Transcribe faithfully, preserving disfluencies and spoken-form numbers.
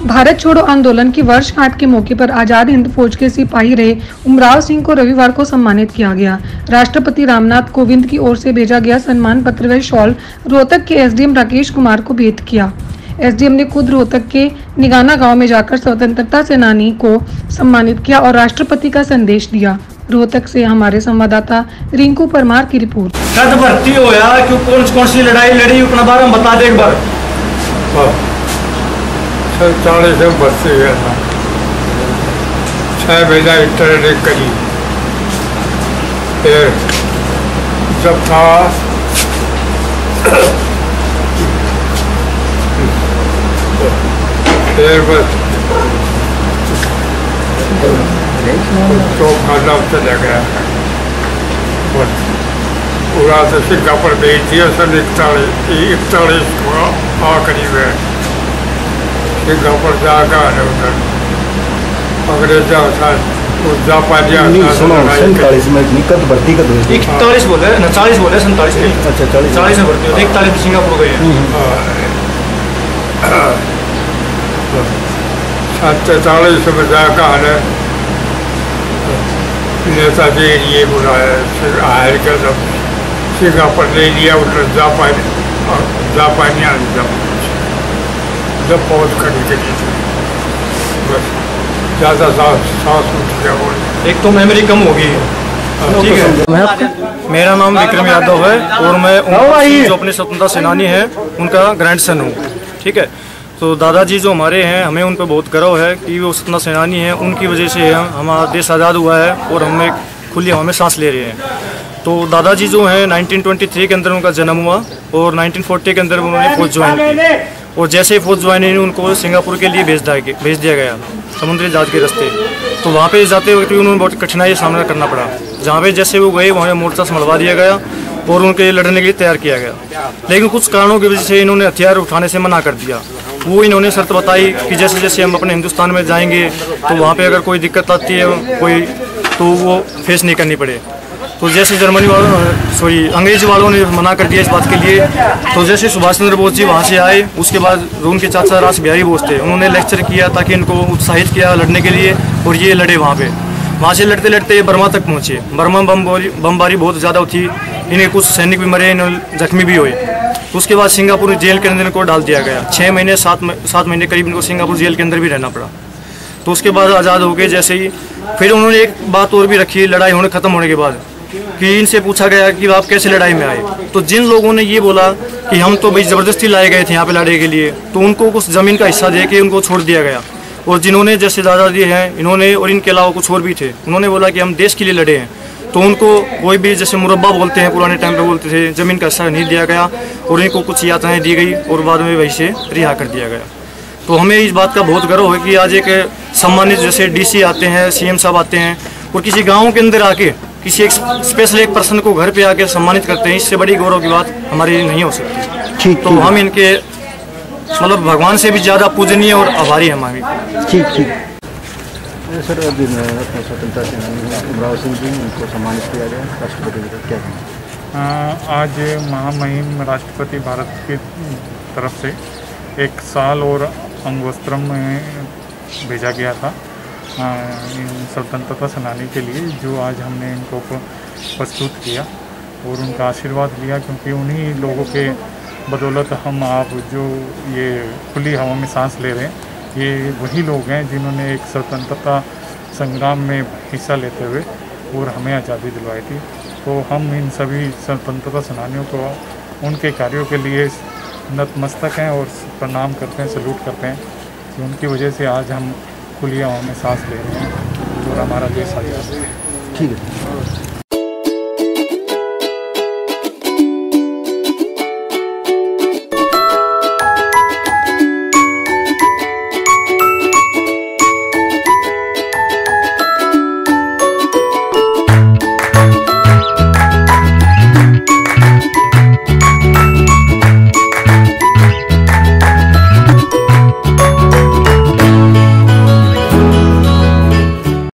भारत छोड़ो आंदोलन की वर्षगांठ के मौके पर आजाद हिंद फौज के सिपाही रहे उमराव सिंह को रविवार को सम्मानित किया गया। राष्ट्रपति रामनाथ कोविंद की ओर से भेजा गया सम्मान पत्र व शॉल रोहतक के एसडीएम राकेश कुमार को भेंट किया। एसडीएम ने खुद रोहतक के निगाना गांव में जाकर स्वतंत्रता सेनानी को सम्मानित किया और राष्ट्रपति का संदेश दिया। रोहतक से हमारे संवाददाता रिंकू परमार की रिपोर्ट। कद भर्ती होया क्यों, कौन कौन सी लड़ाई लड़ी अपना बारे में बता दे एक बार। चालीस से भर्ती हुआ था, छः महीना इंटरनेट करी, फिर जब था फिर बस चौक खाना चला गया और पूरा से सिंगापुर भेज दिया सन इकतालीस इकतालीस को आखिरी में सिंगापुर जाकर उधर अंग्रेजों के साथ जापानियों सैंतालीस में निकट भर्ती कर हुई इकतालीस बोले ना चालीस बोले सैंतालीस नहीं। अच्छा चालीस चालीस में भर्ती होती इकतालीस में सिंगापुर गई है। सैतालीस में जाकर नेताजी ये बुलाया हायर कर सब सिंगापुर ले लिया उधर जापान जापानिया जब जब पहुँच खड़ी के लिए बस ज़्यादा सांस सांस उठ गया वो एक तो मेमोरी कम होगी। ठीक है, मेरा नाम विक्रम यादव है और मैं जो अपने स्वतंत्रता सेनानी हैं उनका ग्रैंडसन हूँ। ठीक है, तो दादाजी जो हमारे हैं हमें उन पर बहुत गर्व है कि वो स्वतंत्रता सेनानी हैं। उनकी वजह से हम हमारा देश आज़ाद हुआ है और हम एक खुली हवा में सांस ले रहे हैं। तो दादाजी जो हैं नाइनटीन ट्वेंटी थ्री के अंदर उनका जन्म हुआ और नाइनटीन फोर्टी के अंदर उन्होंने फौज ज्वाइन की और जैसे ही फौज ज्वाइन हुई उनको सिंगापुर के लिए भेज दिया भेज दिया गया समुद्री जहाज के रास्ते। तो वहाँ पे जाते वक्त भी उन्होंने बहुत कठिनाई का सामना करना पड़ा। जहाँ पे जैसे वो गए वहाँ मोर्चा संभलवा दिया गया और उनके लड़ने के लिए तैयार किया गया। लेकिन कुछ कारणों की वजह से इन्होंने हथियार उठाने से मना कर दिया। वो इन्होंने शर्त बताई कि जैसे जैसे हम अपने हिंदुस्तान में जाएंगे तो वहाँ पे अगर कोई दिक्कत आती है कोई तो वो फेस नहीं करनी पड़े। तो जैसे जर्मनी वालों सॉरी अंग्रेज वालों ने मना कर दिया इस बात के लिए, तो जैसे सुभाष चंद्र बोस जी वहाँ से आए उसके बाद उनके चाचा रास बिहारी बोस थे, उन्होंने लेक्चर किया ताकि इनको उत्साहित किया लड़ने के लिए और ये लड़े वहाँ पे। वहाँ से लड़ते लड़ते ये बर्मा तक पहुँचे। बर्मा बमबारी बमबारी बहुत ज़्यादा थी, इन्हें कुछ सैनिक भी मरे, इन्हें जख्मी भी हुए। तो उसके बाद सिंगापुर जेल के अंदर इनको डाल दिया गया। छः महीने सात सात महीने करीब इनको सिंगापुर जेल के अंदर भी रहना पड़ा। तो उसके बाद आज़ाद हो गए जैसे ही फिर उन्होंने एक बात और भी रखी लड़ाई होने ख़त्म होने के बाद कि इनसे पूछा गया कि आप कैसे लड़ाई में आए। तो जिन लोगों ने ये बोला कि हम तो भाई ज़बरदस्ती लाए गए थे यहाँ पे लड़ाई के लिए, तो उनको कुछ ज़मीन का हिस्सा दे के उनको छोड़ दिया गया। और जिन्होंने जैसे दादाजी हैं इन्होंने और इनके अलावा कुछ और भी थे, उन्होंने बोला कि हम देश के लिए लड़े हैं, तो उनको कोई भी जैसे मुरब्बा बोलते हैं पुराने टाइम पे बोलते थे, ज़मीन का हिस्सा नहीं दिया गया और इनको कुछ यातनाएँ दी गई और बाद में वहीं से रिहा कर दिया गया। तो हमें इस बात का बहुत गर्व है कि आज एक सम्मानित जैसे डीसी आते हैं, सीएम साहब आते हैं और किसी गाँव के अंदर आके किसी एक स्पेशल एक पर्सन को घर पे आके सम्मानित करते हैं, इससे बड़ी गौरव की बात हमारी नहीं हो सकती। तो हम इनके मतलब भगवान से भी ज़्यादा पूजनीय और आभारी हैं हमारी। ठीक ठीक सर, अभी अपने स्वतंत्रता सेनानी उमराव सिंह जी उनको सम्मानित किया गया राष्ट्रपति जी, क्या कहें? आज महामहिम राष्ट्रपति भारत की तरफ से एक साल और अंगवस्त्रम में भेजा गया था इन स्वतंत्रता सेनानी के लिए, जो आज हमने इनको प्रस्तुत किया और उनका आशीर्वाद लिया, क्योंकि उन्हीं लोगों के बदौलत हम आप जो ये खुली हवा में सांस ले रहे हैं, ये वही लोग हैं जिन्होंने एक स्वतंत्रता संग्राम में हिस्सा लेते हुए और हमें आज़ादी दिलवाई थी। तो हम इन सभी स्वतंत्रता सेनानियों को उनके कार्यों के लिए नतमस्तक हैं और प्रणाम करते हैं, सल्यूट करते हैं कि उनकी वजह से आज हम खुली हवा में सांस ले रहे हैं और हमारा देश आज़ाद है। ठीक है।